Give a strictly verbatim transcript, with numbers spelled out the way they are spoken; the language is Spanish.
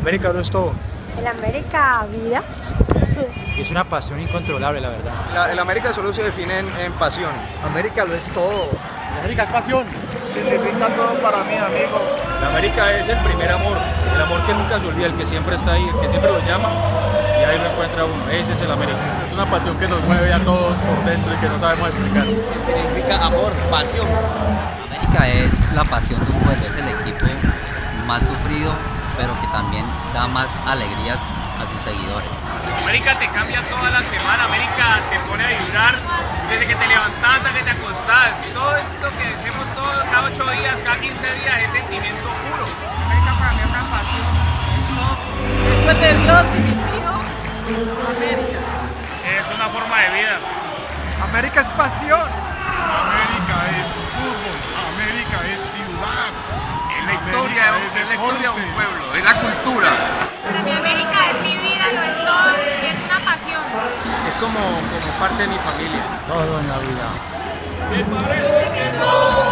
América lo es todo. El América, vida. Es una pasión incontrolable, la verdad. La, el América solo se define en, en pasión. América lo es todo. América es pasión. Significa todo para mí, amigo. La América es el primer amor, el amor que nunca se olvida, el que siempre está ahí, el que siempre lo llama y ahí lo encuentra uno. Ese es el América. Es una pasión que nos mueve a todos por dentro y que no sabemos explicar. Significa amor, pasión. América es la pasión de un pueblo, es el equipo más sufrido, pero que también da más alegrías a sus seguidores. América te cambia toda la semana, América te pone a vibrar desde que te levantás hasta que te acostás. Todo esto que hacemos todos, cada ocho días, cada quince días, es sentimiento puro. América para mí es una pasión. Después de Dios y mis hijos, América. Es una forma de vida. América es pasión. América es fútbol. América es ciudad. Es la historia, es la historia de un pueblo, es la cultura. Para mí América es mi vida, lo es todo y es una pasión. Es como, como parte de mi familia. Todo en la vida. Me parece que no.